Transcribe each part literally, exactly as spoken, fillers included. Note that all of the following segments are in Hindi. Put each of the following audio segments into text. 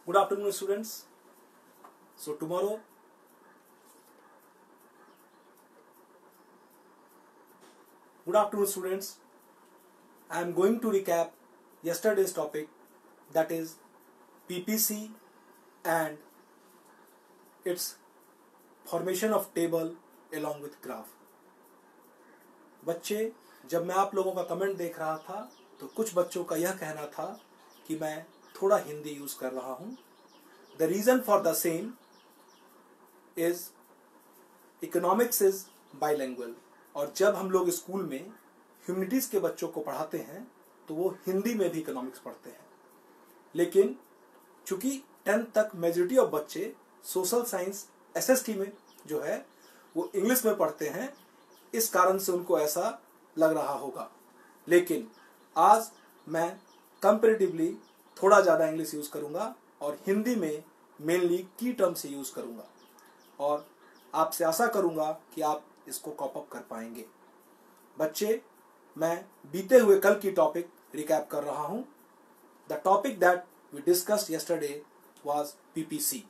Good afternoon, students. So tomorrow Good afternoon, students. I am going to recap yesterday's topic, that is P P C and its formation of table along with graph. बच्चे, जब मैं आप लोगों का कमेंट देख रहा था तो कुछ बच्चों का यह कहना था कि मैं थोड़ा हिंदी यूज कर रहा हूं. The reason for the same is economics is bilingual, और जब हम लोग स्कूल में ह्यूमैनिटीज के बच्चों को पढ़ाते हैं तो वो हिंदी में भी इकोनॉमिक्स पढ़ते हैं. लेकिन चूंकि टेंथ तक मेजॉरिटी ऑफ बच्चे सोशल साइंस एसएसटी में जो है वो इंग्लिश में पढ़ते हैं, इस कारण से उनको ऐसा लग रहा होगा. लेकिन आज मैं कंपैरेटिवली थोड़ा ज़्यादा इंग्लिश यूज़ करूंगा और हिंदी में मेनली की टर्म से यूज़ करूंगा, और आपसे आशा करूंगा कि आप इसको कॉप अप कर पाएंगे. बच्चे, मैं बीते हुए कल की टॉपिक रिकैप कर रहा हूं. The topic that we discussed yesterday was PPC.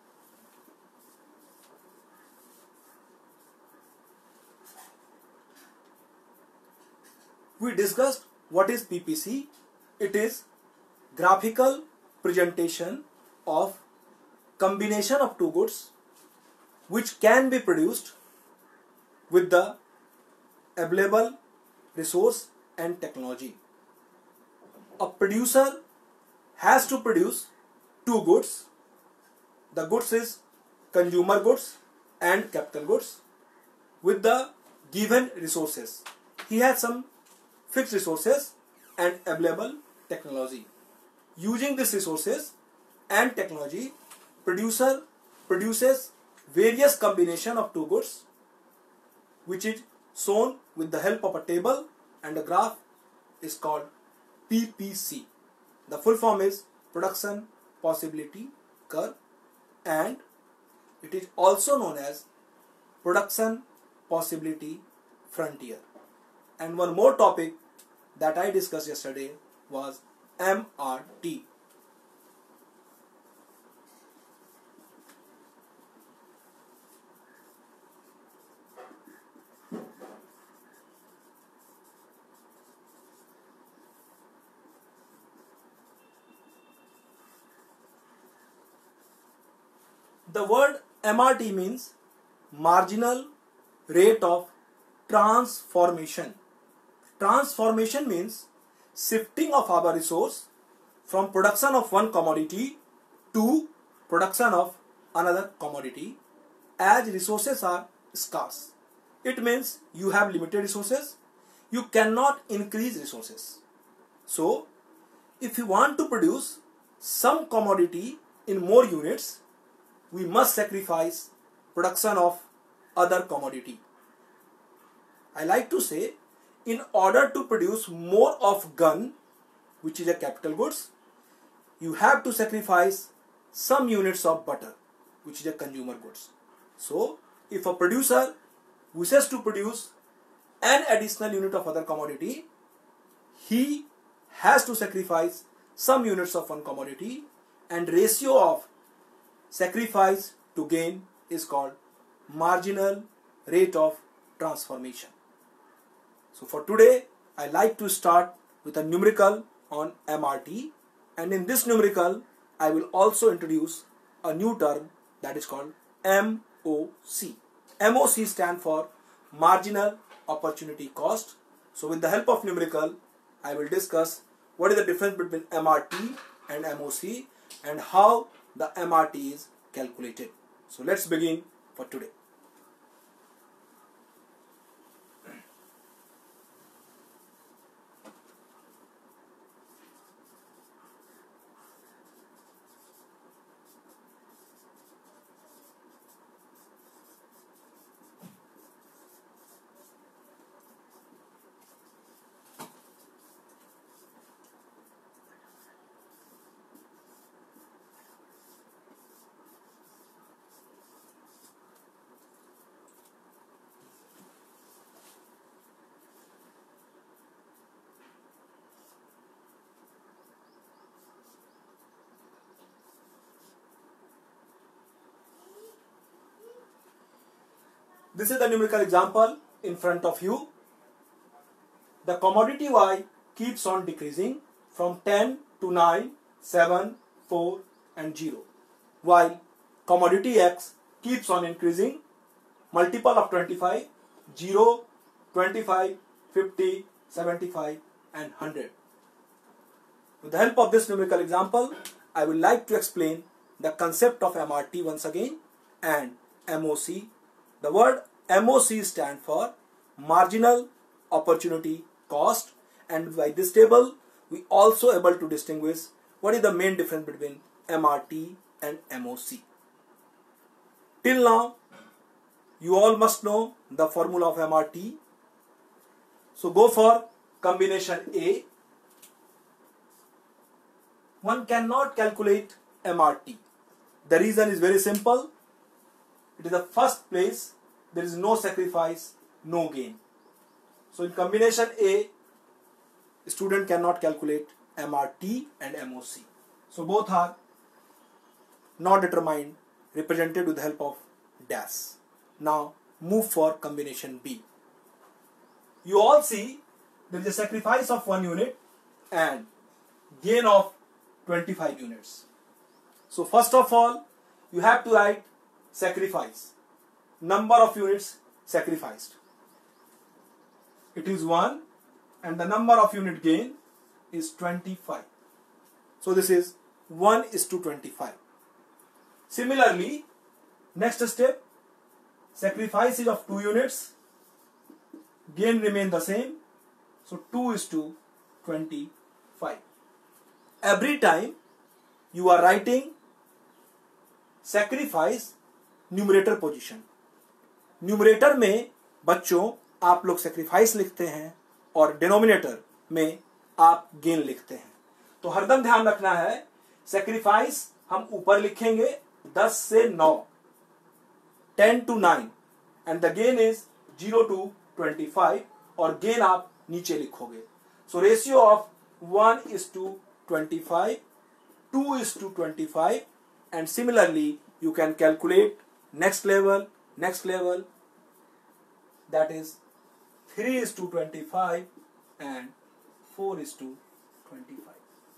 We discussed what is P P C. It is graphical presentation of combination of two goods which can be produced with the available resource and technology. A producer has to produce two goods. The goods is consumer goods and capital goods with the given resources. He has some fixed resources and available technology. Using these resources and technology, producer produces various combination of two goods which is shown with the help of a table and a graph is called P P C. The full form is production possibility curve, and it is also known as production possibility frontier. And one more topic that I discussed yesterday was M R T. The word M R T means marginal rate of transformation. Transformation means shifting of our resource from production of one commodity to production of another commodity as resources are scarce. It means you have limited resources, you cannot increase resources. So, if you want to produce some commodity in more units, we must sacrifice production of other commodity. I like to say, in order to produce more of gun, which is a capital goods, you have to sacrifice some units of butter, which is a consumer goods. So, if a producer wishes to produce an additional unit of other commodity, he has to sacrifice some units of one commodity, and ratio of sacrifice to gain is called marginal rate of transformation. So for today, I like to start with a numerical on M R T, and in this numerical, I will also introduce a new term that is called M O C. M O C stands for marginal opportunity cost. So with the help of numerical, I will discuss what is the difference between M R T and M O C and how the M R T is calculated. So let's begin for today. This is the numerical example in front of you. The commodity Y keeps on decreasing from ten to nine, seven, four and zero, while commodity X keeps on increasing, multiple of twenty-five, zero, twenty-five, fifty, seventy-five and one hundred. With the help of this numerical example, I would like to explain the concept of M R T once again and M O C. The word M O C stands for marginal opportunity cost, and by this table we also able to distinguish what is the main difference between M R T and M O C. Till now you all must know the formula of M R T. So go for combination A. One cannot calculate M R T. The reason is very simple. It is the first place, there is no sacrifice, no gain. So in combination A, student cannot calculate M R T and M O C. So both are not determined, represented with the help of dash. Now move for combination B. You all see there is a sacrifice of one unit and gain of twenty-five units. So first of all, you have to write sacrifice. Number of units sacrificed. It is one and the number of unit gain is twenty-five. So this is one is to twenty-five. Similarly, next step, sacrifice is of two units, gain remain the same, so two is to twenty-five. Every time you are writing sacrifice numerator position, numerator में बच्चों आप लोग सैक्रिफाइस लिखते हैं और डिनोमिनेटर में आप गेन लिखते हैं. तो हरदम ध्यान रखना है, सैक्रिफाइस हम ऊपर लिखेंगे दस से नौ, ten to nine and the gain is zero to twenty five, और गेन आप नीचे लिखोगे. So ratio of one is to twenty-five, two is to twenty-five, and similarly you can calculate next level, next level, that is three is to twenty-five and four is to twenty-five.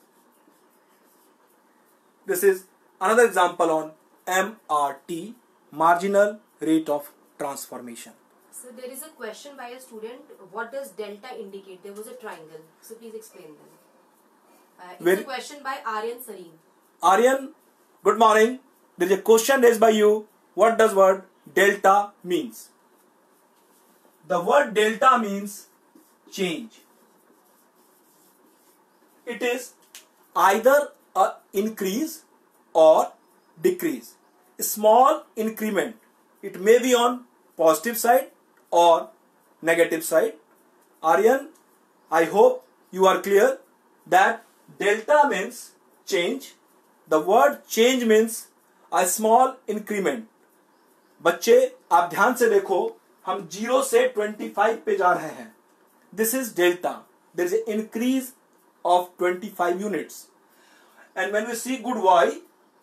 This is another example on M R T, marginal rate of transformation. So there is a question by a student, what does delta indicate? There was a triangle, so please explain them. Uh, it's Very, a question by Aryan Sareem. Aryan, good morning. There is a question raised by you. What does word delta means? The word delta means change. It is either a increase or decrease. A small increment. It may be on positive side or negative side. Aryan, I hope you are clear that delta means change. The word change means a small increment. बच्चे आप ध्यान से देखो, हम जीरो से twenty-five पे जा रहे हैं. This is delta. There is an increase of twenty-five units. And when we see good Y,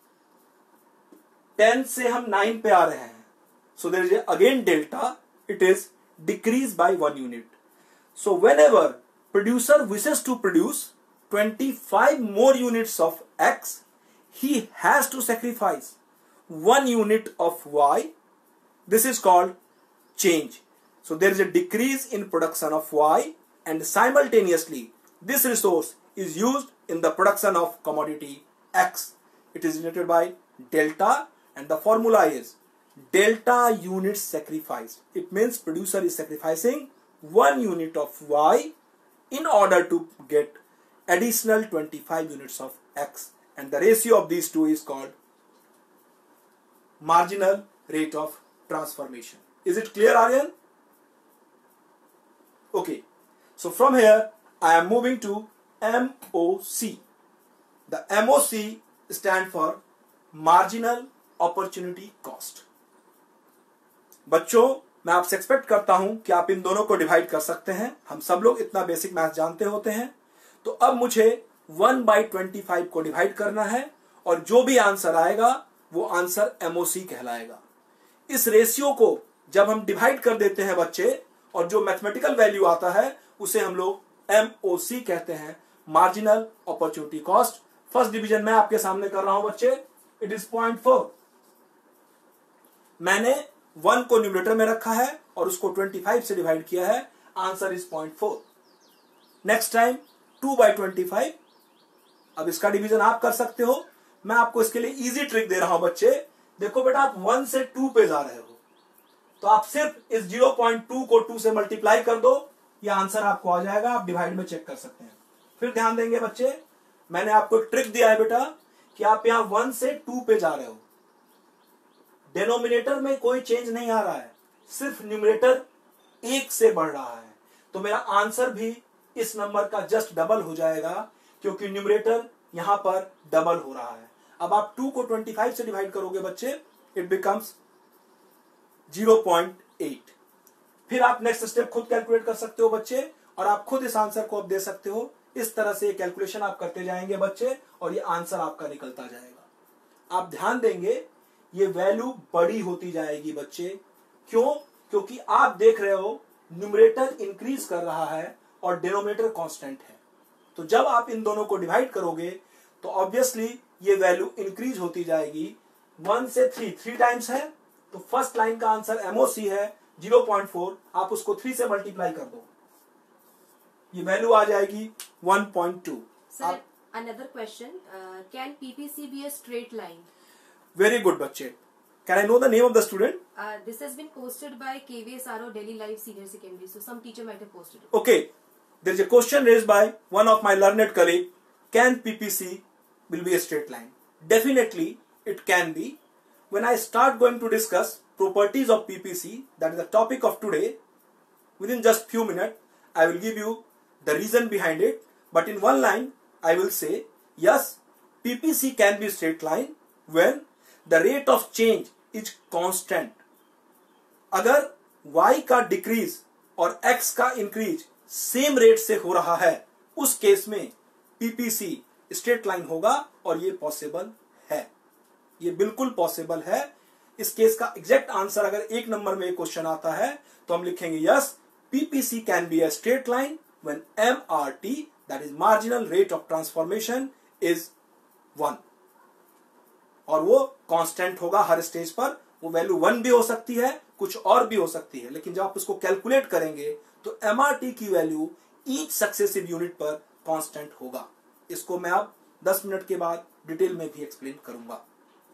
ten से हम nine पे आ रहे हैं. So there is a, again delta. It is decreased by one unit. So whenever producer wishes to produce twenty-five more units of X, he has to sacrifice one unit of Y. This is called change. So there is a decrease in production of Y, and simultaneously this resource is used in the production of commodity X. It is denoted by delta, and the formula is delta units sacrificed. It means producer is sacrificing one unit of Y in order to get additional twenty-five units of X, and the ratio of these two is called marginal rate of transformation. Is it clear, Aryan? Okay, so from here I am moving to M O C. The M O C stand for marginal opportunity cost. बच्चों, मैं आपसे एक्सपेक्ट करता हूं कि आप इन दोनों को डिवाइड कर सकते हैं. हम सब लोग इतना बेसिक मैथ जानते होते हैं. तो अब मुझे one by twenty-five को डिवाइड करना है, और जो भी आंसर आएगा वो आंसर M O C कहलाएगा. इस रेशियो को जब हम डिवाइड कर देते हैं बच्चे और जो मैथमेटिकल वैल्यू आता है उसे हम लोग एम ओ सी कहते हैं, marginal opportunity cost. First division मैं आपके सामने कर रहा हूं बच्चे, इट इज पॉइंट फोर। मैंने वन को न्यूमरेटर में रखा है और उसको ट्वेंटी फाइव से डिवाइड किया है, answer is point four. Next time two by twenty five, अब इसका डिवीजन आप कर सकते हो। मैं आपको इसके लिए इजी ट्रिक दे रहा हूं बच्चे। देखो बेटा, आप वन से टू पे जा रहे हो तो आप सिर्फ इस जीरो पॉइंट टू को टू से मल्टीप्लाई कर दो, ये आंसर आपको आ जाएगा। आप डिवाइड में चेक कर सकते हैं। फिर ध्यान देंगे बच्चे, मैंने आपको एक ट्रिक दिया है बेटा कि आप यहां वन से टू पे जा रहे हो, डेनोमिनेटर में कोई चेंज नहीं आ रहा है, सिर्फ न्यूमरेटर एक से बढ़ रहा है, तो मेरा आंसर भी इस नंबर का जस्ट डबल हो जाएगा क्योंकि न्यूमरेटर यहां पर डबल हो रहा है। अब आप टू को ट्वेंटी फाइव से डिवाइड करोगे बच्चे, it becomes zero point eight. फिर आप नेक्स्ट स्टेप खुद कैलकुलेट कर सकते हो बच्चे और आप खुद इस आंसर को अब दे सकते हो। इस तरह से कैलकुलेशन आप करते जाएंगे बच्चे और ये आंसर आपका निकलता जाएगा। आप ध्यान देंगे ये वैल्यू बड़ी होती जाएगी बच्चे। क्यों? क्योंकि आप देख रहे हो न्यूमरेटर इंक्रीज कर रहा है और डिनोमिनेटर कांस्टेंट है। तो जब आप इन दोनों को डिवाइड करोगे तो ऑब्वियसली ये वैल्यू इंक्रीज होती जाएगी। वन से थ्री, थ्री टाइम्स है तो फर्स्ट लाइन का आंसर एमओसी है जीरो पॉइंट फोर। आप उसको थ्री से मल्टीप्लाई कर दो, ये वैल्यू आ जाएगी one point two. Sir, another question, uh, can P P C be a straight line? Very good बच्चे। Can I know the name of the student? Uh, this has been posted by K V S R O Delhi Live Senior Secondary, so some teacher might have posted it. Okay, there is a question raised by one of my learned colleague. Can P P C will be a straight line? Definitely it can be. When I start going to discuss properties of P P C, that is the topic of today, within just few minutes I will give you the reason behind it. But in one line I will say yes, P P C can be straight line when the rate of change is constant. अगर y का डिक्रीज और x का इंक्रीज सेम रेट से हो रहा है, उस केस में पीपीसी स्ट्रेट लाइन होगा और ये पॉसिबल है, ये बिल्कुल पॉसिबल है। इस केस का एग्जैक्ट आंसर अगर एक नंबर में क्वेश्चन आता है तो हम लिखेंगे yes, PPC can be a straight line when MRT, that is marginal rate of transformation, is one. और वो कांस्टेंट होगा हर स्टेज पर। वो वैल्यू वन भी हो सकती है, कुछ और भी हो सकती है, लेकिन जब आप उसको कैलकुलेट करेंगे तो एमआरटी की वैल्यू ईच सक्सेसिव यूनिट पर कांस्टेंट होगा। इसको मैं अब दस मिनट के बाद डिटेल में भी एक्सप्लेन करूंगा।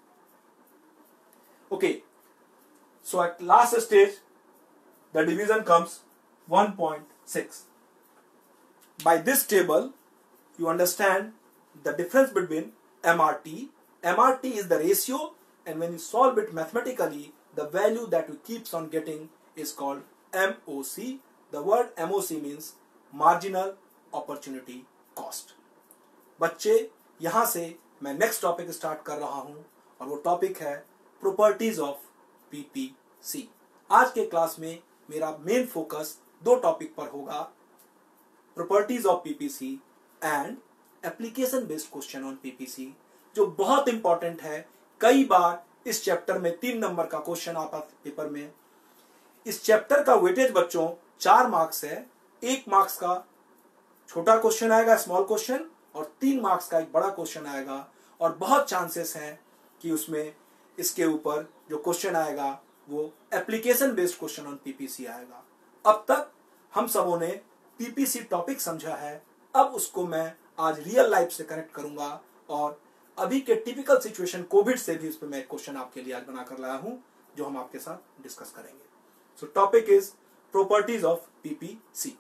Okay, so at last stage the division comes one point six. By this table you understand the difference between M R T. M R T is the ratio, and when you solve it mathematically, the value that you keeps on getting is called M O C. The word M O C means marginal opportunity cost. बच्चे, यहां से मैं नेक्स्ट टॉपिक स्टार्ट कर रहा हूं और वो टॉपिक है प्रॉपर्टीज ऑफ पीपीसी। आज के क्लास में मेरा मेन फोकस दो टॉपिक पर होगा, properties of PPC and application based question on PPC, जो बहुत इंपॉर्टेंट है। कई बार इस चैप्टर में तीन नंबर का क्वेश्चन आता पेपर में। इस चैप्टर का वेटेज बच्चों चार मार्क्स है। एक मार्क्स का छोटा क्वेश्चन आएगा, स्मॉल क्वेश्चन, और तीन मार्क्स का एक बड़ा क्वेश्चन आएगा। और बहुत चांसेस हैं कि उसमें इसके ऊपर जो क्वेश्चन आएगा वो application based question on PPC आएगा। अब तक हम सबों ने पीपीसी टॉपिक समझा है, अब उसको मैं आज रियल लाइफ से कनेक्ट करूंगा और अभी के टिपिकल सिचुएशन कोविड से भी उस पर मैं एक क्वेश्चन आपके लिए आज बना कर लाया हूं जो हम आपके साथ डिस्कस करेंगे। So topic is properties of PPC.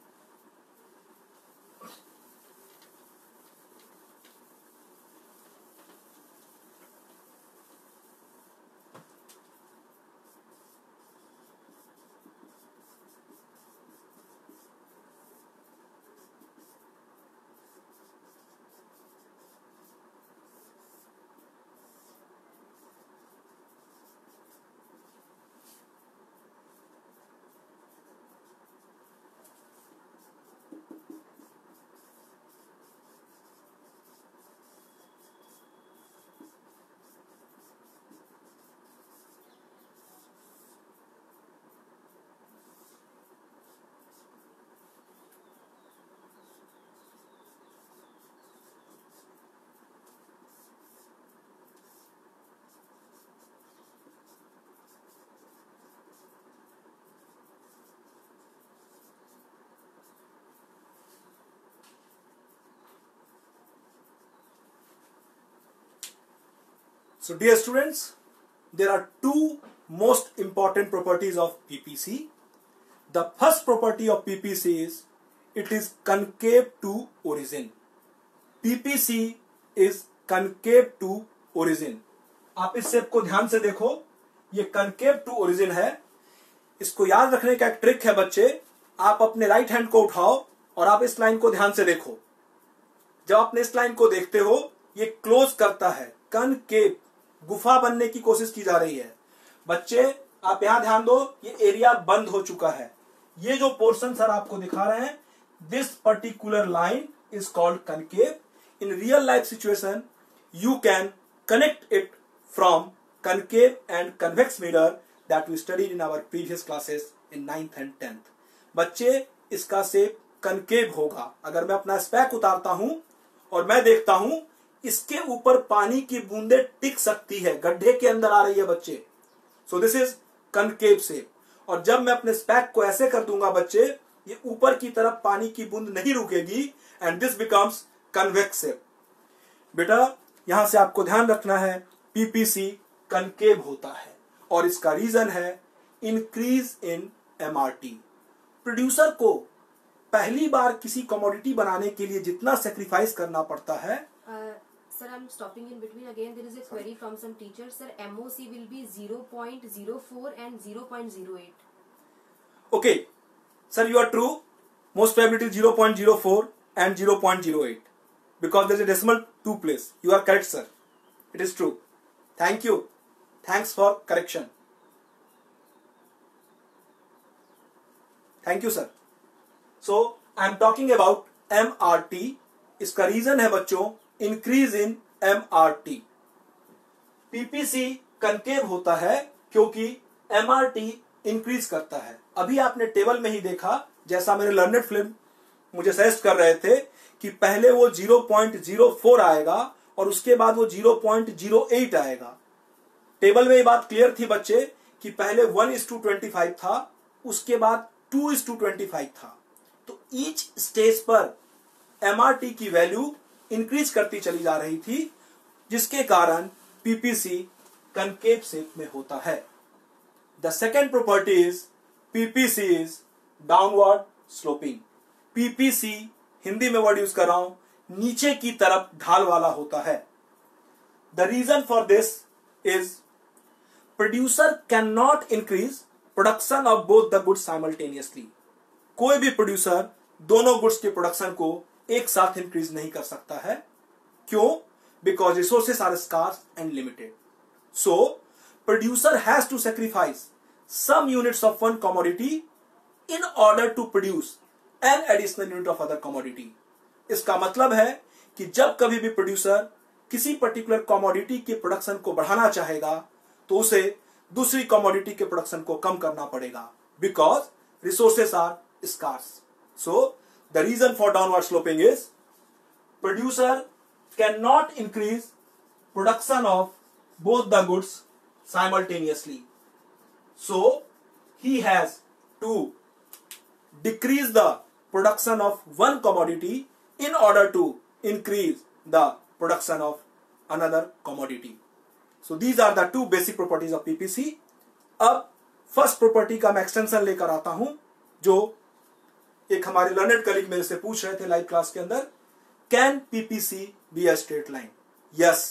So dear students, there are two most important properties of P P C. The first property of P P C is it is concave to origin. P P C is concave to origin. आप इस शेप को ध्यान से देखो, ये concave to origin है. इसको याद रखने का एक ट्रिक है बच्चे. आप अपने राइट हैंड को उठाओ और आप इस लाइन को ध्यान से देखो. जब आपने इस लाइन को देखते हो, ये क्लोज करता है. कनकेव, गुफा बनने की कोशिश की जा रही है. बच्चे आप यहां ध्यान दो, ये एरिया बंद हो चुका है. ये जो पोर्शन सर आपको दिखा रहे हैं, this particular line is called concave. In real life situation you can connect it from concave and convex mirror that we studied in our previous classes in ninth and tenth. बच्चे इसका शेप कनकेव होगा. अगर मैं अपना स्पैक उतारता हूं और मैं देखता हूं इसके ऊपर पानी की बूंदें टिक सकती है, गड्ढे के अंदर आ रही है बच्चे. So this is concave shape. और जब मैं अपने स्पैक को ऐसे कर दूंगा बच्चे, ये ऊपर की तरफ पानी की बूंद नहीं रुकेगी and this becomes convex shape. बेटा यहां से आपको ध्यान रखना है, पीपीसी कनकेव होता है और इसका रीजन है इंक्रीज इन एमआरटी. प्रोड्यूसर को पहली बार किसी कमोडिटी बनाने के लिए जितना सेक्रीफाइस करना पड़ता है. Sir, I'm stopping in between again. There is a query from some teachers. Sir, M O C will be zero point zero four and zero point zero eight. Okay, sir, you are true. Most probably it is zero point zero four and zero point zero eight because there is a decimal two place. You are correct, sir. It is true. Thank you. Thanks for correction. Thank you, sir. So I am talking about M R T. इसका रीजन है बच्चों increase in M R T. P P C concave होता है क्योंकि M R T इंक्रीज करता है. अभी आपने टेबल में ही देखा, जैसा मेरे लर्नेड फिल्म मुझे सजेस्ट कर रहे थे कि पहले वो zero point zero four आएगा और उसके बाद वो zero point zero eight आएगा. टेबल में ये बात क्लियर थी बच्चे कि पहले one is to twenty-five था, उसके बाद two is to twenty-five था. तो ईच स्टेज पर M R T की वैल्यू इंक्रीज करती चली जा रही थी, जिसके कारण पीपीसी कनकेव शेप में होता है. The second property is PPC is downward sloping. PPC Hindi में वर्ड यूज कर रहा हूं, नीचे की तरफ ढाल वाला होता है. The reason for this is producer can not increase production of both the goods simultaneously. कोई भी प्रोड्यूसर दोनों गुड्स के प्रोडक्शन को एक साथ इंक्रीज नहीं कर सकता है. क्यों? Because resources are scarce and limited. So producer has to sacrifice some units of one commodity in order to produce an additional unit of other commodity. इसका मतलब है कि जब कभी भी प्रोड्यूसर किसी पर्टिकुलर कमोडिटी के प्रोडक्शन को बढ़ाना चाहेगा तो उसे दूसरी कमोडिटी के प्रोडक्शन को कम करना पड़ेगा, because resources are scarce. So the reason for downward sloping is producer cannot increase production of both the goods simultaneously. So he has to decrease the production of one commodity in order to increase the production of another commodity. So these are the two basic properties of P P C. अब first property का मैं extension लेकर आता हूं, जो एक हमारे लर्नेड कलीग मेरे से पूछ रहे थे लाइव क्लास के अंदर. Can PPC be a straight line? Yes.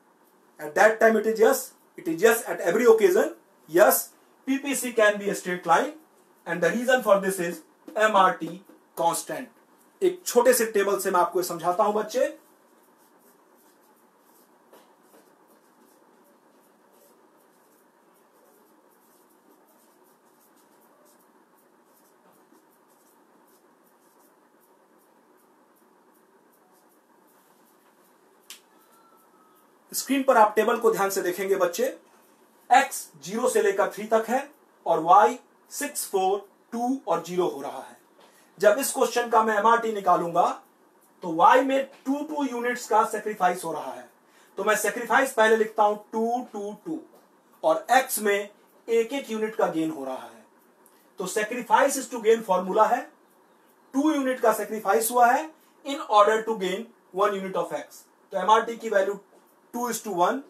At that time it is yes. It is yes at every occasion. Yes, PPC can be a straight line and the reason for this is MRT constant. एक छोटे से टेबल से मैं आपको समझाता हूं बच्चे. स्क्रीन पर आप टेबल को ध्यान से देखेंगे बच्चे. x जीरो से लेकर थ्री तक है और y सिक्स, फोर, टू और जीरो हो रहा है. जब इस क्वेश्चन का मैं एमआरटी निकालूंगा तो y में टू टू यूनिट्स का सेक्रीफाइस हो रहा है. तो मैं सेक्रीफाइस पहले लिखता हूं टू टू टू और x में एक एक यूनिट का गेन हो रहा है. तो sacrifice is to gain formula है. टू यूनिट का सेक्रीफाइस हुआ है in order to gain one unit of x. तो एमआरटी की value two is to one.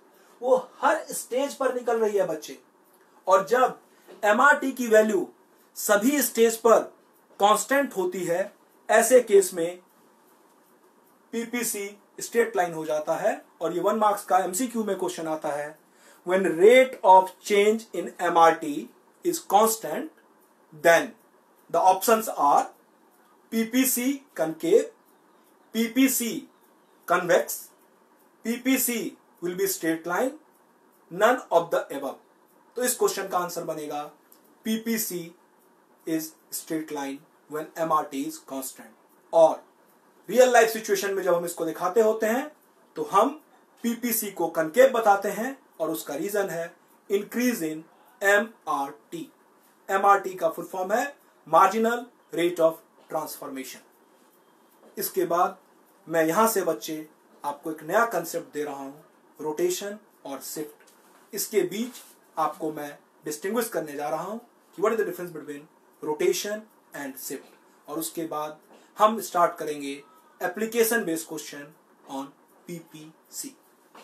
वो हर स्टेज पर निकल रही है बच्चे। और जब एम आर टी की वैल्यू सभी स्टेज पर कांस्टेंट होती है, ऐसे केस में पीपीसी स्ट्रेट लाइन हो जाता है। और ये वन मार्क्स का एमसीक्यू में क्वेश्चन आता है, when rate of change in MRT is constant then the options are PPC concave, PPC convex, PPC will be straight line, none of the above. तो इस क्वेश्चन का आंसर बनेगा PPC is straight line when MRT is constant. और रियल लाइफ सिचुएशन में जब हम इसको दिखाते होते हैं तो हम पीपीसी को कनकेव बताते हैं, और उसका रीजन है इंक्रीज इन एमआरटी। एमआरटी का फुल फॉर्म है मार्जिनल रेट ऑफ ट्रांसफॉर्मेशन। इसके बाद मैं यहां से बच्चे आपको एक नया कंसेप्ट दे रहा हूं, रोटेशन और शिफ्ट। इसके बीच आपको मैं डिस्टिंग्विश करने जा रहा हूं कि what is the difference between rotation and shift. और उसके बाद हम स्टार्ट करेंगे application based question on PPC.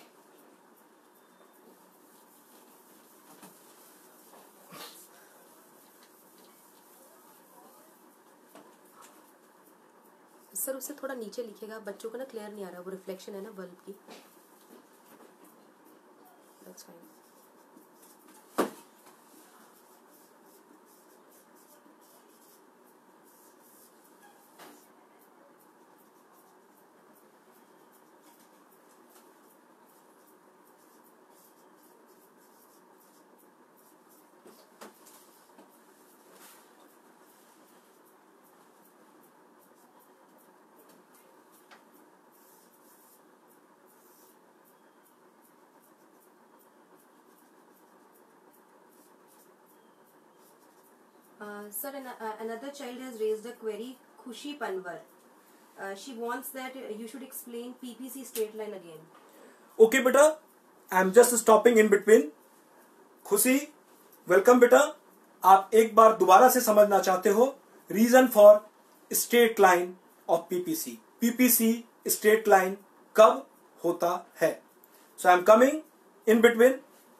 Sir उससे थोड़ा नीचे लिखेगा, बच्चों को ना क्लियर नहीं आ रहा, वो रिफ्लेक्शन है ना बल्ब की। That's fine. Uh, sir, an, uh, another child has raised a query, Khushi Panwar. Uh, she wants that you should explain P P C straight line again. Okay, beta. I'm just stopping in between. Khushi, welcome बेटा। आप एक बार दोबारा से समझना चाहते हो reason for straight line of PPC. PPC straight line कब होता है? So I am coming in between.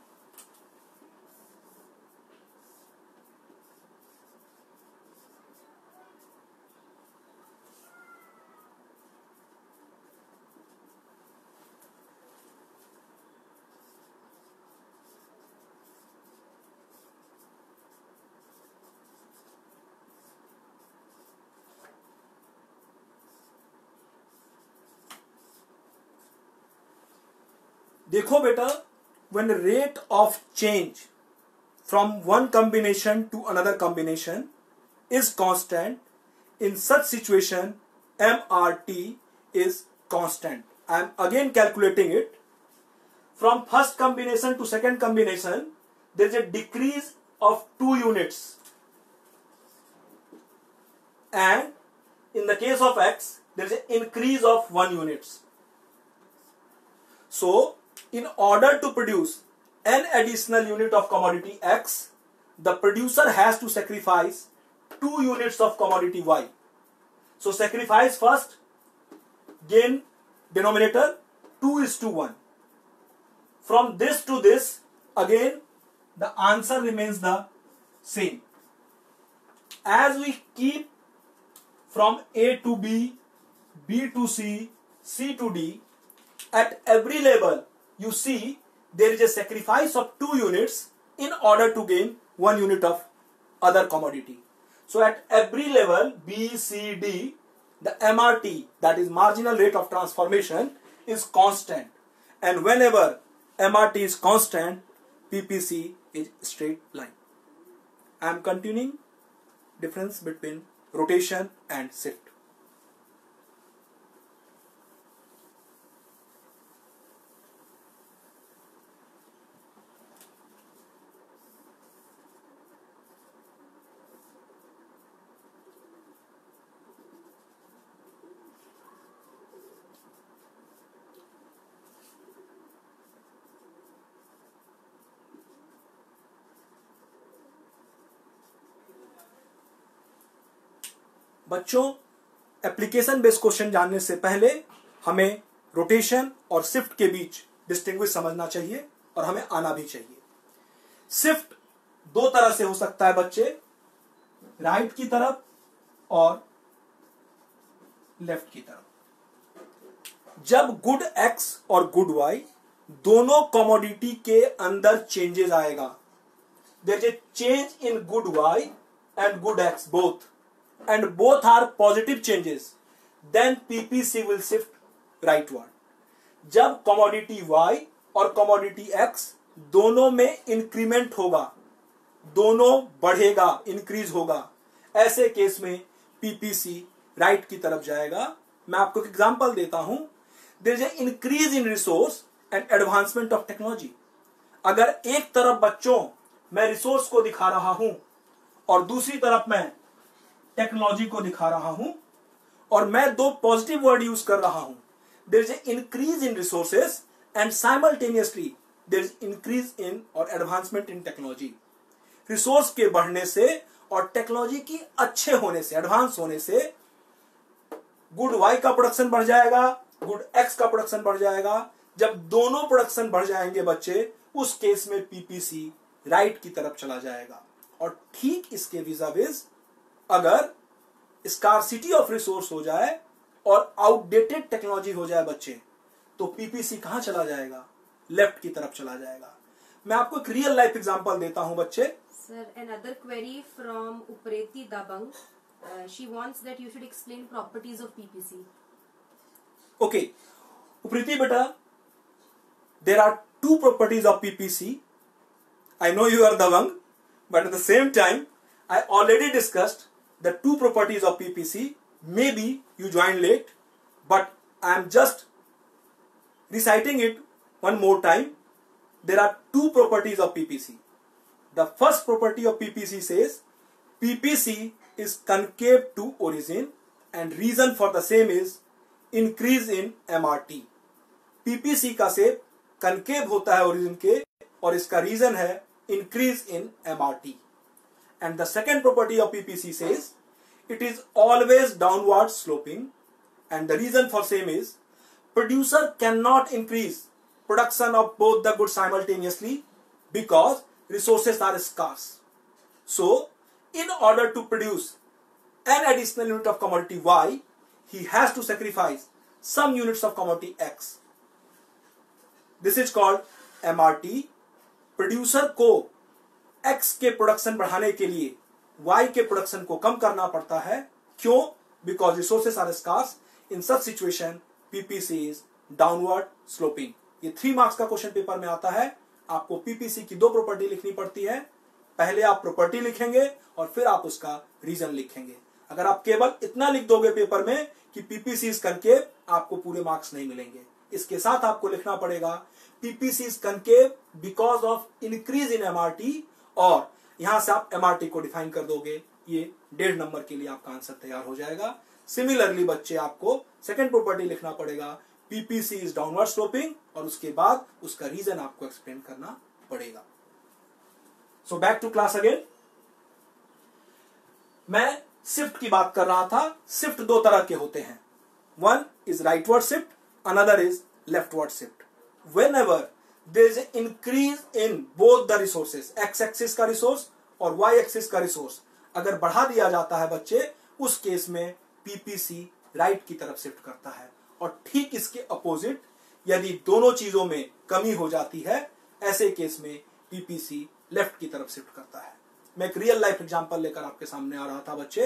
देखो बेटा, when rate of change from one combination to another combination is constant, in such situation M R T is constant. I am again calculating it. From first combination to second combination, there is a decrease of two units, and in the case of X, there is an increase of one units. So in order to produce an additional unit of commodity X, the producer has to sacrifice two units of commodity Y. So sacrifice first, gain denominator, two is to one. From this to this, again the answer remains the same. As we keep from A to B, B to C, C to D, at every level you see there is a sacrifice of two units in order to gain one unit of other commodity. So at every level B, C, D, the M R T, that is marginal rate of transformation, is constant. And whenever M R T is constant, P P C is straight line. I am continuing difference between rotation and shift. बच्चों, एप्लीकेशन बेस्ड क्वेश्चन जानने से पहले हमें रोटेशन और शिफ्ट के बीच डिस्टिंग्विश समझना चाहिए। और हमें आना भी चाहिए। शिफ्ट दो तरह से हो सकता है बच्चे, राइट की तरफ और लेफ्ट की तरफ। जब गुड एक्स और गुड वाई दोनों कमोडिटी के अंदर चेंजेस आएगा, there is a change in good y and good x both, and both are positive changes, then PPC will shift rightward. जब कमोडिटी वाई और कमोडिटी एक्स दोनों में इंक्रीमेंट होगा, दोनों बढ़ेगा, इंक्रीज होगा, ऐसे केस में पीपीसी राइट की तरफ जाएगा। मैं आपको एक एग्जांपल देता हूं, there is a increase in resource and advancement of technology. अगर एक तरफ बच्चों मैं रिसोर्स को दिखा रहा हूं और दूसरी तरफ मैं टेक्नोलॉजी को दिखा रहा हूं, और मैं दो पॉजिटिव वर्ड यूज कर रहा हूं, there is a increase in resources and simultaneously there is increase in और एडवांसमेंट इन टेक्नोलॉजी। रिसोर्स के बढ़ने से और टेक्नोलॉजी की अच्छे होने से, एडवांस होने से गुड वाई का प्रोडक्शन बढ़ जाएगा, गुड एक्स का प्रोडक्शन बढ़ जाएगा। जब दोनों प्रोडक्शन बढ़ जाएंगे बच्चे, उस केस में पीपीसी राइट की तरफ चला जाएगा। और ठीक इसके विजाविज अगर स्कार्सिटी ऑफ रिसोर्स हो जाए और आउटडेटेड टेक्नोलॉजी हो जाए बच्चे, तो पीपीसी कहां चला जाएगा? लेफ्ट की तरफ चला जाएगा। मैं आपको एक रियल लाइफ एग्जांपल देता हूं बच्चे। Sir, another query from Upreti Dabang. Uh, she wants that you should explain properties of P P C. Okay, Upriti beta, there are two properties of P P C. I know you are Dabang, but at the same time, I already discussed the two properties of P P C. Maybe you joined late, but I am just reciting it one more time. There are two properties of P P C. The first property of P P C says P P C is concave to origin, and reason for the same is increase in M R T. P P C का शेप concave होता है origin के, और इसका reason है increase in M R T. And the second property of P P C says it is always downward sloping, and the reason for same is producer cannot increase production of both the goods simultaneously because resources are scarce. So, in order to produce an additional unit of commodity Y, he has to sacrifice some units of commodity X. This is called M R T. Producer को X के प्रोडक्शन बढ़ाने के लिए Y के प्रोडक्शन को कम करना पड़ता है। क्यों? Because resources are scarce. In such situation, P P C is downward sloping. ये थ्री मार्क्स का क्वेश्चन पेपर में आता है। आपको पीपीसी की दो प्रॉपर्टी लिखनी पड़ती है। पहले आप प्रॉपर्टी लिखेंगे और फिर आप उसका रीजन लिखेंगे। अगर आप केवल इतना लिख दोगे पेपर में कि पीपीसी इज कनकेव, आपको पूरे मार्क्स नहीं मिलेंगे। इसके साथ आपको लिखना पड़ेगा PPC is concave because of increase in MRT, और यहां से आप एमआरटी को डिफाइन कर दोगे। ये डेढ़ नंबर के लिए आपका आंसर तैयार हो जाएगा। सिमिलरली बच्चे, आपको सेकेंड प्रॉपर्टी लिखना पड़ेगा पीपीसी इज डाउनवर्ड स्लोपिंग, और उसके बाद उसका रीजन आपको एक्सप्लेन करना पड़ेगा। So back to class again. मैं शिफ्ट की बात कर रहा था। शिफ्ट दो तरह के होते हैं, one is rightward shift, another is leftward shift. Whenever there is a increase in both the resources, x axis का रिसोर्स और वाई एक्सिस का रिसोर्स अगर बढ़ा दिया जाता है बच्चे, उस केस में पीपीसी राइट की तरफ शिफ्ट करता है। और ठीक इसके अपोजिट, यदि दोनों चीजों में कमी हो जाती है, ऐसे केस में पीपीसी लेफ्ट की तरफ शिफ्ट करता है। मैं एक रियल लाइफ एग्जांपल लेकर आपके सामने आ रहा था बच्चे।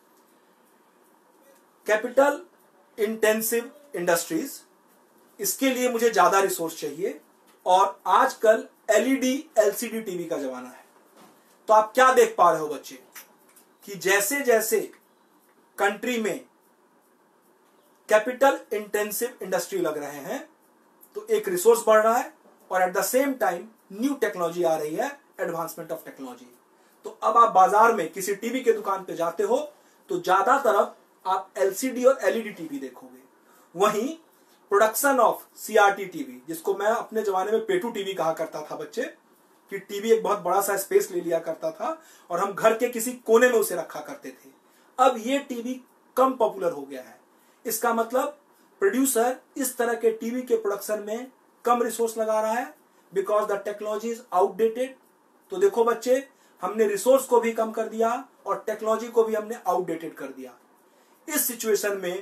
कैपिटल इंटेंसिव इंडस्ट्रीज, इसके लिए मुझे ज्यादा रिसोर्स चाहिए, और आजकल एलईडी एलसीडी टीवी का जमाना है। तो आप क्या देख पा रहे हो बच्चे कि जैसे जैसे कंट्री में कैपिटल इंटेंसिव इंडस्ट्री लग रहे हैं, तो एक रिसोर्स बढ़ रहा है और at the same time new technology आ रही है, एडवांसमेंट ऑफ टेक्नोलॉजी। तो अब आप बाजार में किसी टीवी के दुकान पे जाते हो तो ज्यादा तरफ आप एलसीडी और एलईडी टीवी देखोगे। वहीं प्रोडक्शन ऑफ सीआरटी टीवी, जिसको मैं अपने जमाने में पेटू टीवी कहा करता था बच्चे, कि टीवी एक बहुत बड़ा सा स्पेस ले लिया करता था और हम घर के किसी कोने में उसे रखा करते थे। अब ये टीवी कम पॉपुलर हो गया है। इसका मतलब प्रोड्यूसर इस तरह के टीवी के प्रोडक्शन में कम रिसोर्स लगा रहा है, because the technology is outdated. तो देखो बच्चे, हमने रिसोर्स को भी कम कर दिया और टेक्नोलॉजी को भी हमने आउटडेटेड कर दिया। इस सिचुएशन में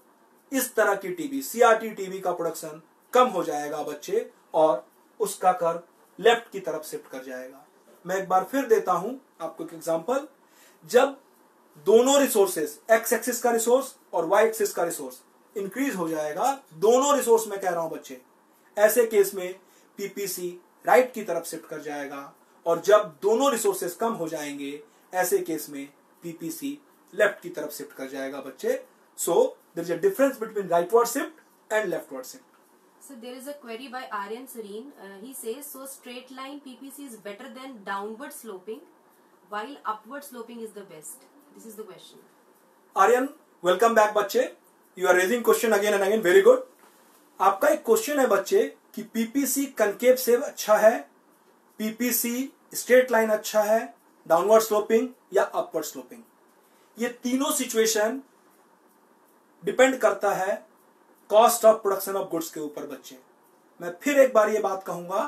इस तरह की टीवी, सीआरटी टीवी का प्रोडक्शन कम हो जाएगा बच्चे, और उसका कर्व लेफ्ट की तरफ शिफ्ट कर जाएगा। मैं एक बार फिर देता हूं आपको एक एग्जांपल। जब दोनों रिसोर्सेस, एक्स एक्सिस का रिसोर्स और वाई एक्सिस का रिसोर्स इंक्रीज हो जाएगा, दोनों रिसोर्स में कह रहा हूं बच्चे, ऐसे केस में पीपीसी राइट की तरफ शिफ्ट कर जाएगा, और जब दोनों रिसोर्सेस कम हो जाएंगे, ऐसे केस में पीपीसी लेफ्ट की तरफ शिफ्ट कर जाएगा बच्चे। So there is a difference between rightward shift and leftward shift. So there is a query by Aryan Serene. Uh, he says, so straight line P P C is better than downward sloping, while upward sloping is the best. This is the question. Aryan, welcome back बच्चे. You are raising question again and again. Very good. आपका एक क्वेश्चन है बच्चे कि पीपीसी कनकेव सेव अच्छा है, पीपीसी स्ट्रेट लाइन अच्छा है, डाउनवर्ड स्लोपिंग या अपवर्ड स्लोपिंग। ये तीनों सिचुएशन डिपेंड करता है cost of production of goods के ऊपर बच्चे। मैं फिर एक बार ये बात कहूंगा,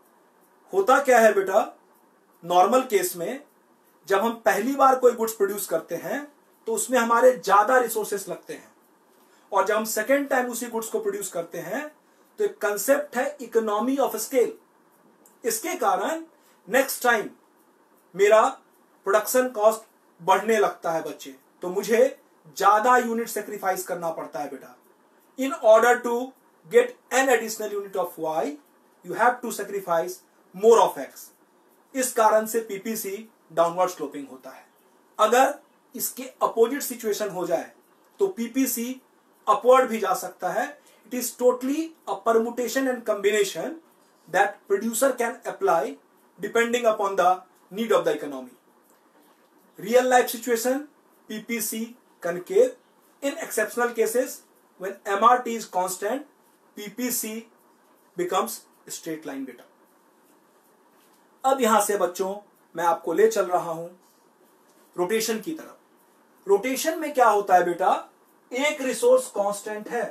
होता क्या है बेटा, नॉर्मल केस में जब हम पहली बार कोई गुड्स प्रोड्यूस करते हैं तो उसमें हमारे ज्यादा रिसोर्सेस लगते हैं, और जब हम सेकेंड टाइम उसी गुड्स को प्रोड्यूस करते हैं तो एक कंसेप्ट है इकोनॉमी ऑफ स्केल। इसके कारण नेक्स्ट टाइम मेरा प्रोडक्शन कॉस्ट बढ़ने लगता है बच्चे, तो मुझे ज्यादा यूनिट सेक्रीफाइस करना पड़ता है बेटा। In order to get an additional unit of Y, you have to sacrifice more of X. इस कारण से पीपीसी डाउनवर्ड स्लोपिंग होता है। अगर इसके अपोजिट सिचुएशन हो जाए तो पीपीसी अपवर्ड भी जा सकता है। It is totally a permutation and combination that producer can apply depending upon the need of the economy. Real life situation PPC concave, in exceptional cases when M R T is constant, P P C becomes straight line बेटा। अब यहां से बच्चों मैं आपको ले चल रहा हूं रोटेशन की तरफ। रोटेशन में क्या होता है बेटा, एक रिसोर्स कांस्टेंट है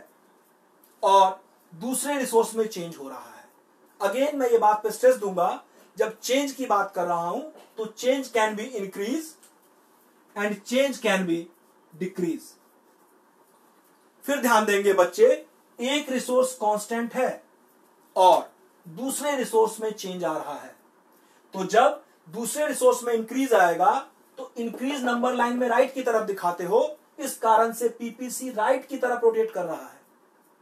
और दूसरे रिसोर्स में चेंज हो रहा है। अगेन मैं ये बात पे स्ट्रेस दूंगा, जब चेंज की बात कर रहा हूं तो change can be increase and change can be decrease. फिर ध्यान देंगे बच्चे, एक रिसोर्स कांस्टेंट है और दूसरे रिसोर्स में चेंज आ रहा है, तो जब दूसरे रिसोर्स में इंक्रीज आएगा तो इंक्रीज नंबर लाइन में राइट की तरफ दिखाते हो, इस कारण से पीपीसी राइट की तरफ रोटेट कर रहा है।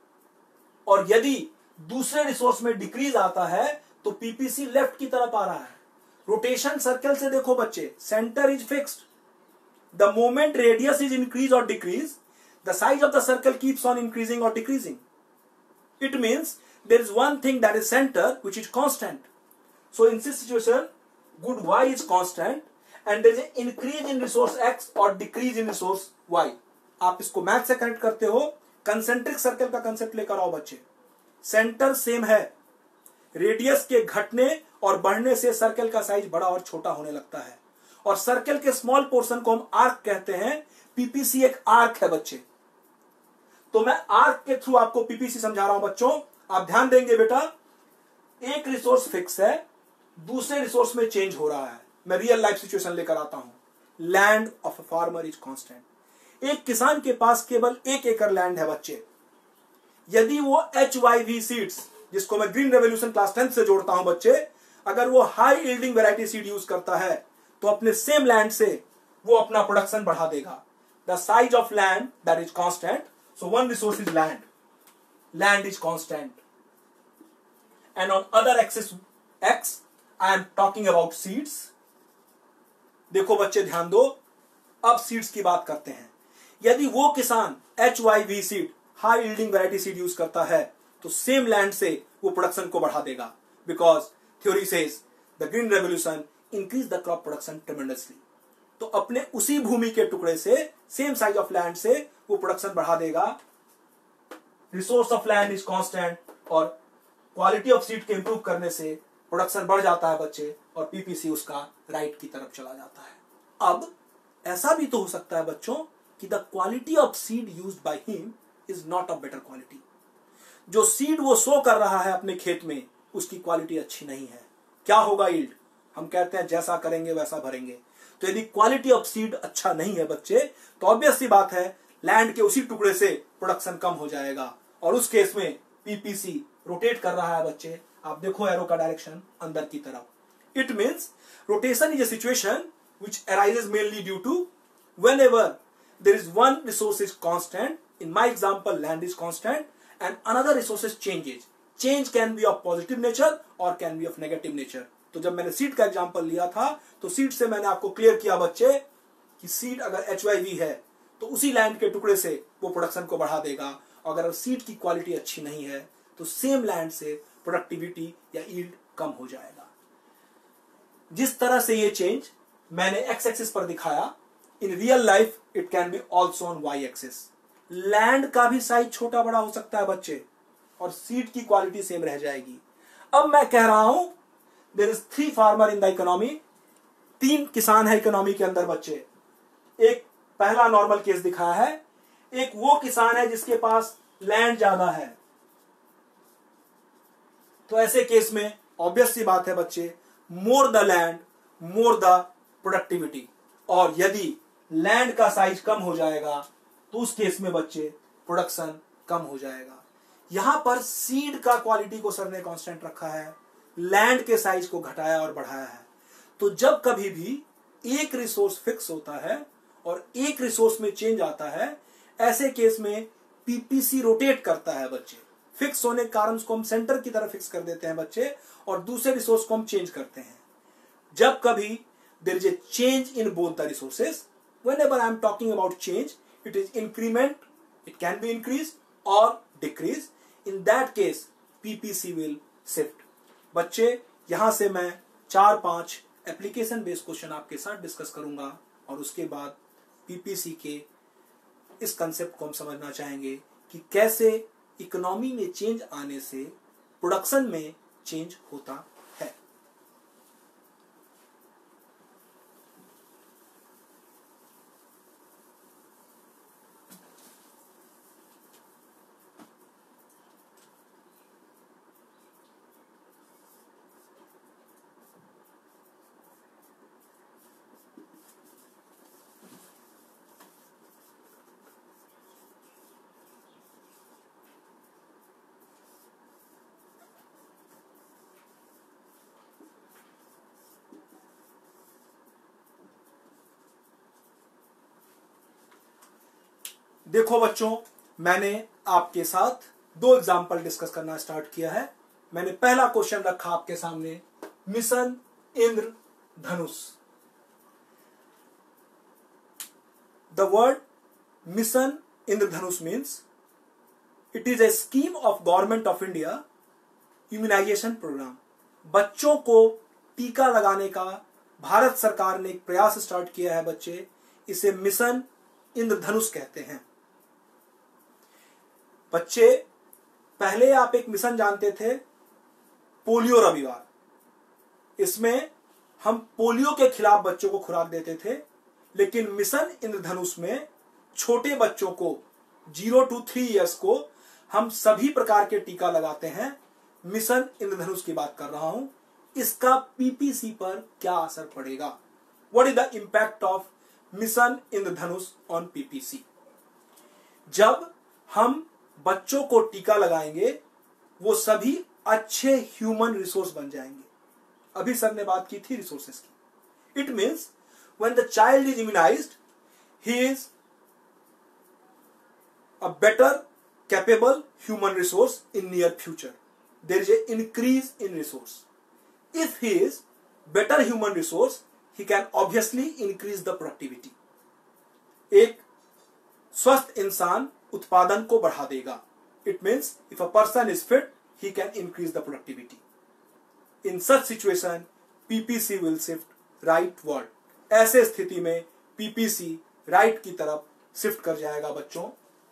और यदि दूसरे रिसोर्स में डिक्रीज आता है तो पीपीसी लेफ्ट की तरफ आ रहा है। रोटेशन सर्कल से देखो बच्चे, center is fixed, the moment radius is increase और decrease, the size of the circle keeps on increasing or decreasing. It means there is one thing that is center which is constant. So in this situation, good Y is constant and there is an increase in resource X or decrease in resource Y. आप इसको मैथ से कनेक्ट करते हो, कंसेंट्रिक सर्कल का कंसेप्ट लेकर आओ बच्चे। सेंटर सेम है, रेडियस के घटने और बढ़ने से सर्कल का साइज बड़ा और छोटा होने लगता है, और सर्कल के स्मॉल पोर्शन को हम आर्क कहते हैं। पीपीसी एक आर्क है बच्चे, तो मैं आर्क के थ्रू आपको पीपीसी समझा रहा हूं बच्चों। आप ध्यान देंगे बेटा, एक रिसोर्स फिक्स है, दूसरे रिसोर्स में चेंज हो रहा है। मैं रियल लाइफ सिचुएशन लेकर आता हूं। Land of a farmer is constant. एक किसान के पास केवल एक एकड़ लैंड है बच्चे। यदि वो एच वाई वी सीड्स, जिसको मैं ग्रीन रेवोल्यूशन क्लास टेंथ से जोड़ता हूं बच्चे, अगर वो high yielding variety seed use करता है तो अपने सेम लैंड से वो अपना प्रोडक्शन बढ़ा देगा। The size of land that is constant, so one resource is land, land is constant, and on other axis X I am talking about seeds। देखो बच्चे ध्यान दो, अब सीड्स की बात करते हैं। यदि वो किसान H Y V seed, high yielding variety seed use करता है तो सेम लैंड से वो प्रोडक्शन को बढ़ा देगा, because theory says the green revolution increase the crop production tremendously. तो अपने उसी भूमि के टुकड़े से, सेम साइज ऑफ लैंड से वो प्रोडक्शन बढ़ा देगा। Resource of land is constant और क्वालिटी ऑफ सीड के इंप्रूव करने से प्रोडक्शन बढ़ जाता है बच्चे, और पीपीसी उसका राइट की तरफ चला जाता है। अब ऐसा भी तो हो सकता है बच्चों कि the quality of seed used by him is not of better quality. जो सीड वो सो कर रहा है अपने खेत में, उसकी क्वालिटी अच्छी नहीं है, क्या होगा यील्ड? हम कहते हैं जैसा करेंगे वैसा भरेंगे। तो यदि क्वालिटी ऑफ सीड अच्छा नहीं है बच्चे, तो ऑब्वियस सी बात है लैंड के उसी टुकड़े से प्रोडक्शन कम हो जाएगा, और उस केस में पीपीसी रोटेट कर रहा है बच्चे। आप देखो एरो का डायरेक्शन अंदर की तरफ। It means rotation is a situation which arises mainly due to whenever there is one resource is constant, in my example land is constant, and another resources changes. Change can be of positive nature or can be of negative nature. तो जब मैंने सीड का एग्जांपल लिया था तो सीड से मैंने आपको क्लियर किया बच्चे कि सीड अगर एच वाई वी है तो उसी लैंड के टुकड़े से वो प्रोडक्शन को बढ़ा देगा, अगर सीड की क्वालिटी अच्छी नहीं है तो सेम लैंड से प्रोडक्टिविटी या यील्ड कम हो जाएगा। जिस तरह से ये चेंज मैंने एक्स एक्सिस पर दिखाया, in real life it can be also on y axis. Land का भी साइज छोटा बड़ा हो सकता है बच्चे, और सीड की क्वालिटी सेम रह जाएगी। अब मैं कह रहा हूं there is three farmer in the economy, तीन किसान है इकोनॉमी के अंदर बच्चे। एक पहला नॉर्मल केस दिखाया है, एक वो किसान है जिसके पास लैंड ज्यादा है। तो ऐसे केस में ऑब्वियस सी बात है बच्चे, more the land more the productivity, और यदि लैंड का साइज कम हो जाएगा तो उस केस में बच्चे प्रोडक्शन कम हो जाएगा। यहां पर सीड का क्वालिटी को सर ने कांस्टेंट रखा है, लैंड के साइज को घटाया और बढ़ाया है। तो जब कभी भी एक रिसोर्स फिक्स होता है और एक रिसोर्स में चेंज आता है, ऐसे केस में पीपीसी रोटेट करता है बच्चे। फिक्स होने के कारण उसको हम सेंटर की तरफ फिक्स कर देते हैं बच्चे, और दूसरे रिसोर्स को हम चेंज करते हैं। जब कभी there is a change in both the resources, whenever I am talking about change, it is increment, it can be increased or decreased. In that case P P C will shift. बच्चे यहां से मैं चार पांच एप्लीकेशन बेस्ड क्वेश्चन आपके साथ डिस्कस करूंगा, और उसके बाद P P C के इस कंसेप्ट को हम समझना चाहेंगे कि कैसे इकोनॉमी में चेंज आने से प्रोडक्शन में चेंज होता है। देखो बच्चों, मैंने आपके साथ दो एग्जाम्पल डिस्कस करना स्टार्ट किया है। मैंने पहला क्वेश्चन रखा आपके सामने, mission Indradhanush. The word mission Indradhanush means it is a scheme of government of India immunization program. बच्चों को टीका लगाने का भारत सरकार ने एक प्रयास स्टार्ट किया है बच्चे, इसे मिशन इंद्रधनुष कहते हैं। बच्चे पहले आप एक मिशन जानते थे, पोलियो रविवार। इसमें हम पोलियो के खिलाफ बच्चों को खुराक देते थे, लेकिन मिशन इंद्रधनुष में छोटे बच्चों को जीरो टू थ्री इयर्स को हम सभी प्रकार के टीका लगाते हैं। मिशन इंद्रधनुष की बात कर रहा हूं। इसका पीपीसी पर क्या असर पड़ेगा? What is the impact of mission Indradhanush on PPC? जब हम बच्चों को टीका लगाएंगे वो सभी अच्छे ह्यूमन रिसोर्स बन जाएंगे। अभी सर ने बात की थी रिसोर्सेस की। It means when the child is immunized he is a better capable human resource in near future. There is a increase in resource. If he is better human resource he can obviously increase the productivity. एक स्वस्थ इंसान उत्पादन को बढ़ा देगा। It means if a person is fit, he can increase the productivity. In such situation, P P C will shift rightward. ऐसे स्थिति में P P C राइट की तरफ शिफ्ट कर जाएगा बच्चों।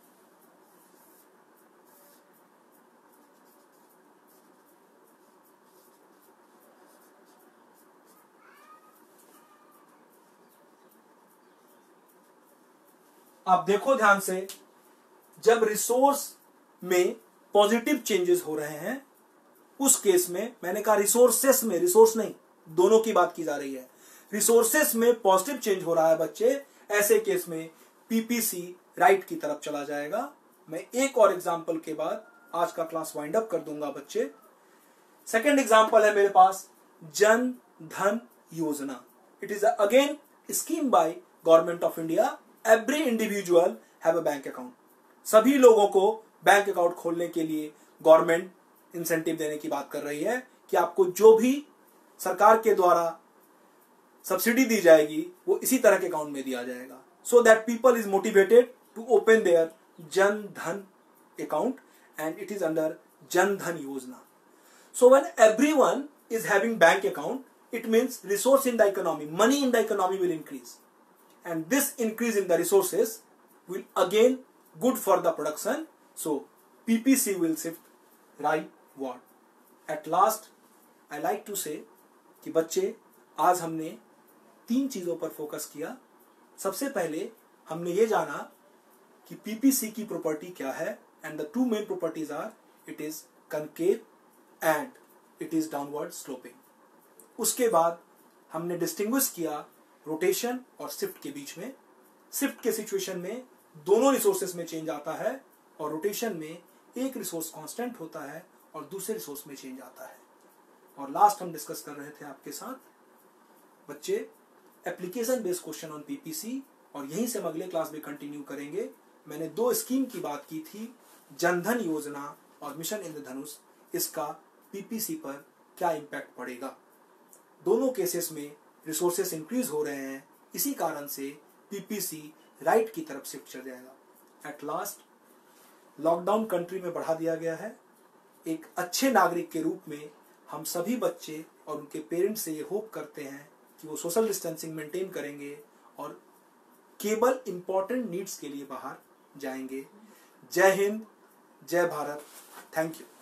आप देखो ध्यान से, जब रिसोर्स में पॉजिटिव चेंजेस हो रहे हैं उस केस में मैंने कहा रिसोर्सेस में, रिसोर्स नहीं, दोनों की बात की जा रही है, रिसोर्सेस में पॉजिटिव चेंज हो रहा है बच्चे, ऐसे केस में पीपीसी राइट की तरफ चला जाएगा। मैं एक और एग्जांपल के बाद आज का क्लास वाइंड अप कर दूंगा बच्चे। सेकंड एग्जांपल है मेरे पास Jan Dhan Yojana. It is again scheme by government of India. Every individual have a bank account. सभी लोगों को बैंक अकाउंट खोलने के लिए गवर्नमेंट इंसेंटिव देने की बात कर रही है कि आपको जो भी सरकार के द्वारा सब्सिडी दी जाएगी वो इसी तरह के अकाउंट में दिया जाएगा, so that people is motivated to open their Jan Dhan account and it is under Jan Dhan योजना. So when everyone is having bank account, it means resource in the economy, money in the economy will increase, and this increase in the resources will again good for the production. So P P C will shift rightward. At last, I like to say कि बच्चे आज हमने तीन चीजों पर फोकस किया. सबसे पहले हमने ये जाना कि P P C की प्रॉपर्टी क्या है, and the two main properties are it is concave and it is downward sloping. उसके बाद हमने डिस्टिंग्विश किया रोटेशन और शिफ्ट के बीच में. शिफ्ट के सिचुएशन में दोनों रिसोर्सेस में चेंज आता है और रोटेशन में एक रिसोर्स कांस्टेंट होता है और दूसरे रिसोर्स में चेंज आता है. और लास्ट हम डिस्कस कर रहे थे आपके साथ बच्चे application based question on PPC, और यहीं से हम अगले क्लास में कंटिन्यू करेंगे. मैंने दो स्कीम की बात की थी, जनधन योजना और मिशन इंद्रधनुष. इसका पीपीसी पर क्या इम्पैक्ट पड़ेगा. दोनों केसेस में रिसोर्सेस इंक्रीज हो रहे हैं, इसी कारण से पीपीसी राइट की तरफ शिफ्ट चल जाएगा. एट लास्ट, लॉकडाउन कंट्री में बढ़ा दिया गया है. एक अच्छे नागरिक के रूप में हम सभी बच्चे और उनके पेरेंट्स से ये होप करते हैं कि वो सोशल डिस्टेंसिंग मेंटेन करेंगे और केवल इंपॉर्टेंट नीड्स के लिए बाहर जाएंगे. जय हिंद, जय भारत. Thank you.